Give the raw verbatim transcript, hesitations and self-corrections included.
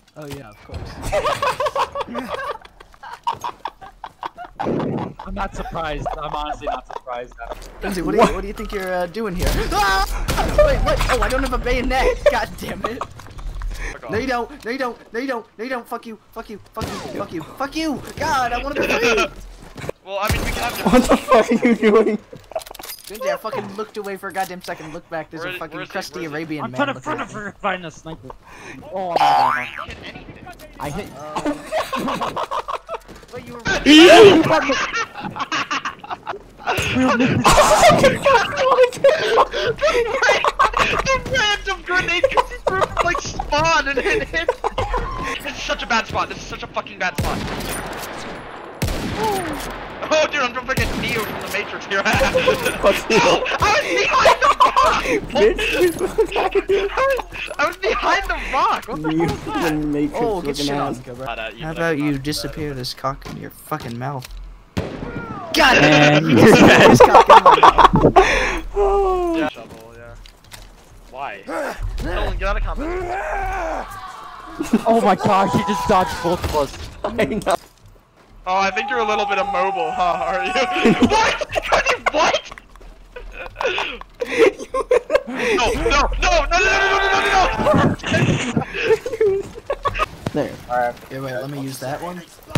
Oh yeah, of course. I'm not surprised. I'm honestly not surprised. Lindsay, what do you what do you think you're uh, doing here? Ah! Wait, what? Oh, I don't have a bayonet. God damn it. No you don't. No you don't. No you don't. No you don't. Fuck you. Fuck you. Fuck you. Fuck you. Fuck you. God, I wanted to free. Well, I mean, we can have. What the fuck are you doing? Lindsay, I fucking looked away for a goddamn second. Look back. There's Where a is- fucking where is he? crusty Where is he? Arabian I'm man. trying to looking find at a find a sniper. Oh my god. I hit. Wait, you were. The random grenade comes through like spawn and hit hit. This is such a bad spot. This is such a fucking bad spot. Oh, dude, I'm freaking Neo from the Matrix here. Fuck you. I was behind the rock. Bitch, I was, I was behind the rock. What the you hell is that? fucking Matrix Oh, get looking shit on. ass. How about you disappear this cock in your fucking mouth? God damn! Man, You disappear this cock in my mouth. Oh. Yeah. Shovel, yeah. Why? Nolan, get out of combat. oh my gosh, he just dodged both of us. I know. Oh, I think you're a little bit immobile, huh? Are you? What? What? No, no, no, no, no, no, no, no, no, no! There. Alright. Yeah, wait, let me use that one.